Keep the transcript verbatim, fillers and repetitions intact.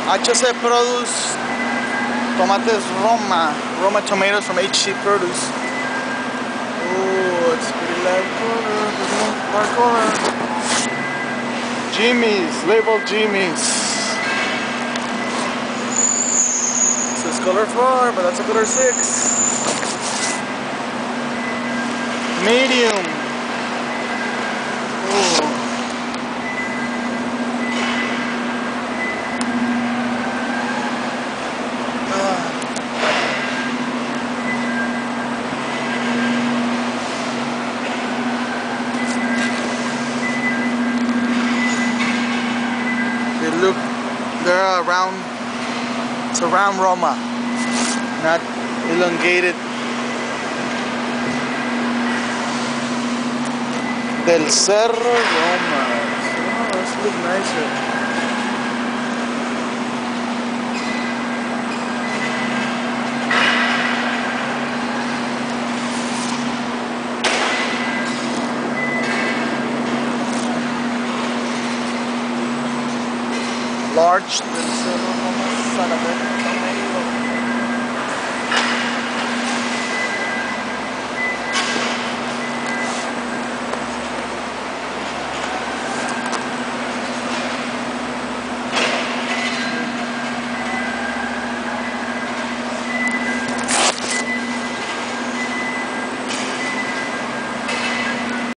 H C Produce tomates Roma. Roma tomatoes from H C Produce. Oh, it's pretty light color. Dark color. Jimmy's. Labeled Jimmy's. This is color four, but that's a color six. Medium. Oh. They look, they're a round, it's a round Roma, not elongated. Del Cerro Roma. Oh, this looks nicer. Large Del Cerro Roma, son of it.